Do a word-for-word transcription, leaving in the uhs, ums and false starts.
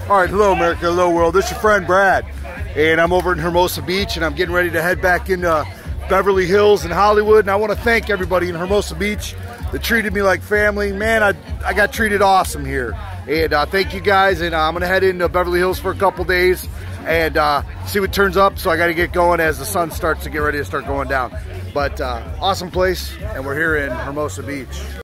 All right, hello America, hello world. This is your friend Brad, and I'm over in Hermosa Beach, and I'm getting ready to head back into Beverly Hills and Hollywood. And I want to thank everybody in Hermosa Beach that treated me like family. Man, I I got treated awesome here, and uh, thank you guys. And uh, I'm gonna head into Beverly Hills for a couple days and uh, see what turns up. So I got to get going as the sun starts to get ready to start going down. But uh, awesome place, and we're here in Hermosa Beach.